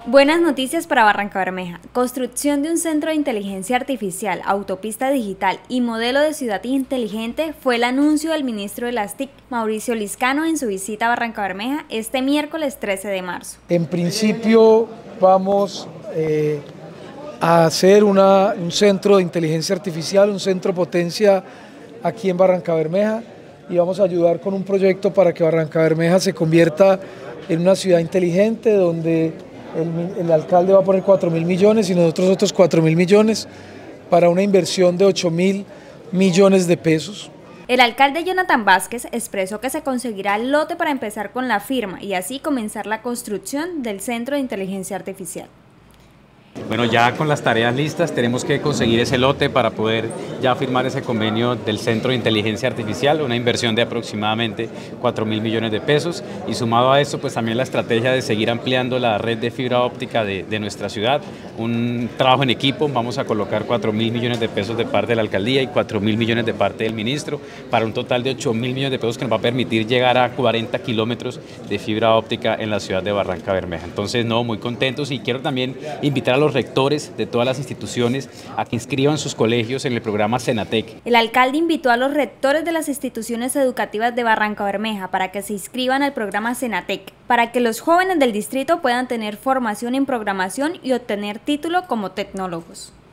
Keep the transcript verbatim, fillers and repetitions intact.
Buenas noticias para Barrancabermeja. Construcción de un centro de inteligencia artificial, autopista digital y modelo de ciudad inteligente fue el anuncio del ministro de las T I C, Mauricio Liscano, en su visita a Barrancabermeja este miércoles trece de marzo. En principio vamos eh, a hacer una, un centro de inteligencia artificial, un centro potencia aquí en Barrancabermeja, y vamos a ayudar con un proyecto para que Barrancabermeja se convierta en una ciudad inteligente donde El, el alcalde va a poner cuatro mil millones y nosotros otros cuatro mil millones para una inversión de ocho mil millones de pesos. El alcalde Jonathan Vázquez expresó que se conseguirá el lote para empezar con la firma y así comenzar la construcción del Centro de Inteligencia Artificial. Bueno, ya con las tareas listas tenemos que conseguir ese lote para poder ya firmar ese convenio del Centro de Inteligencia Artificial, una inversión de aproximadamente cuatro mil millones de pesos, y sumado a esto pues también la estrategia de seguir ampliando la red de fibra óptica de, de nuestra ciudad, un trabajo en equipo. Vamos a colocar cuatro mil millones de pesos de parte de la alcaldía y cuatro mil millones de parte del ministro para un total de ocho mil millones de pesos que nos va a permitir llegar a cuarenta kilómetros de fibra óptica en la ciudad de Barrancabermeja. Entonces, no, muy contentos, y quiero también invitar a los rectores de todas las instituciones a que inscriban sus colegios en el programa Senatec. El alcalde invitó a los rectores de las instituciones educativas de Barrancabermeja para que se inscriban al programa Senatec, para que los jóvenes del distrito puedan tener formación en programación y obtener título como tecnólogos.